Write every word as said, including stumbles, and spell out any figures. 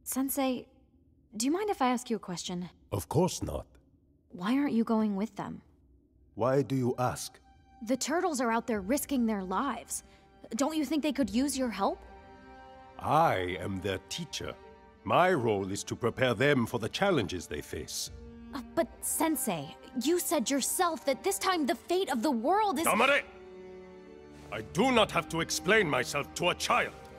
Sensei, do you mind if I ask you a question? Of course not. Why aren't you going with them? Why do you ask? The turtles are out there risking their lives. Don't you think they could use your help? I am their teacher. My role is to prepare them for the challenges they face. Uh, but Sensei, you said yourself that this time the fate of the world is— Damare! I do not have to explain myself to a child.